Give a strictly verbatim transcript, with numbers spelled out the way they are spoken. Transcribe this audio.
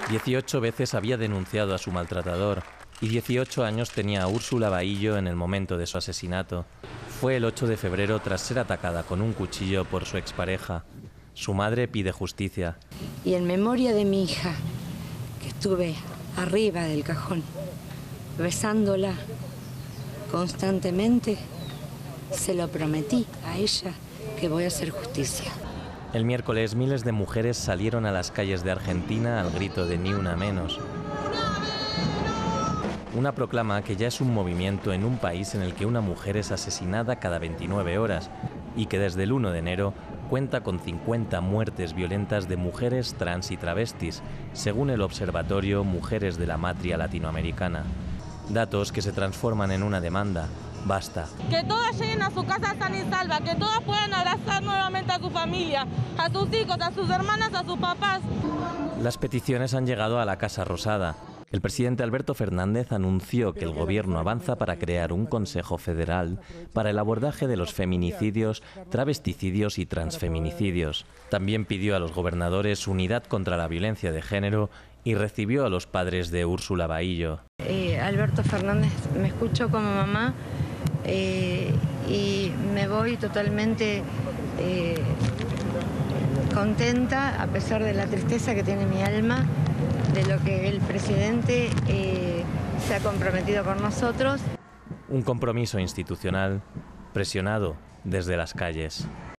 dieciocho veces había denunciado a su maltratador y dieciocho años tenía Úrsula Bahillo en el momento de su asesinato. Fue el ocho de febrero tras ser atacada con un cuchillo por su expareja. Su madre pide justicia. Y en memoria de mi hija, que estuve arriba del cajón, besándola constantemente, se lo prometí a ella que voy a hacer justicia. El miércoles miles de mujeres salieron a las calles de Argentina al grito de ni una menos. Una proclama que ya es un movimiento en un país en el que una mujer es asesinada cada veintinueve horas y que desde el uno de enero cuenta con cincuenta muertes violentas de mujeres trans y travestis, según el observatorio Mujeres de la Matria Latinoamericana. Datos que se transforman en una demanda. Basta. Que todas lleguen a su casa sanas y salvas, que todas puedan abrazar nuevamente a su familia, a sus hijos, a sus hermanas, a sus papás. Las peticiones han llegado a la Casa Rosada. El presidente Alberto Fernández anunció que el gobierno avanza para crear un Consejo Federal para el abordaje de los feminicidios, travesticidios y transfeminicidios. También pidió a los gobernadores unidad contra la violencia de género y recibió a los padres de Úrsula Bahillo. Eh, Alberto Fernández, me escucho como mamá eh, y me voy totalmente eh, contenta, a pesar de la tristeza que tiene mi alma, de lo que el presidente eh, se ha comprometido con nosotros. Un compromiso institucional presionado desde las calles.